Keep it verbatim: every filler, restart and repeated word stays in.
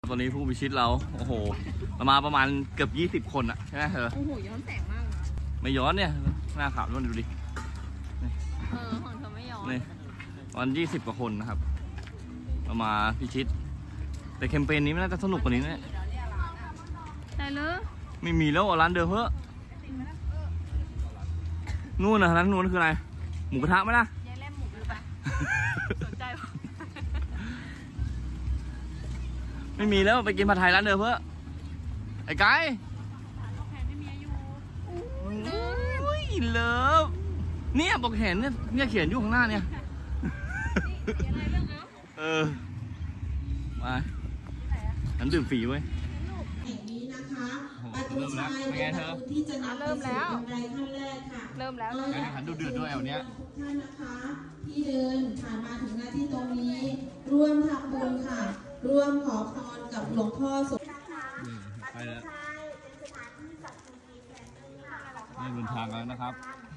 ตอนนี้ผู้พิชิตเราโอ้โหประมาณประมาณเกือบยี่สิบคนอะใช่ไหมเธอโอ้โหย้อนแสงมากไม่ย้อนเนี่ยหน้าขาวด้วยดูดิเออของเธอไม่ย้อนนี่วันยี่สิบกว่าคนนะครับเรามาพิชิตแต่แคมเปญนี้มันน่าจะสนุกกว่านี้นะใช่เลยไม่มีแล้วร้านเดิมเพ้อนู่นนะร้านนู่นคืออะไรหมูกระทะไหมล่ะยายแล่มหมูไปสนใจปะไม่มีแล้วไปกินผัดไทยร้านเดิมเพ้อไอ้ไก่แผนไม่มีอยู่อุ้ยเลิฟเนี่ยบอกเห็นเนี่ยเนี่ยเขียนอยู่ข้างหน้าเนี่ยเออมาฉันดื่มฟรีเว้ยแห่งนี้นะคะประตูชัยเป็นประตูที่จะนำไปสู่บันไดขั้นแรกค่ะเริ่มแล้วการแข่งขันดูเดือดด้วยเอาเนี้ยทุกท่านนะคะที่เดินผ่านมาถึงหน้าที่ตรงนี้ร่วมทำบุญค่ะร่วมขอพรกับหลวงพ่อสมไปแล้วนี่เดินทางแล้วนะครับ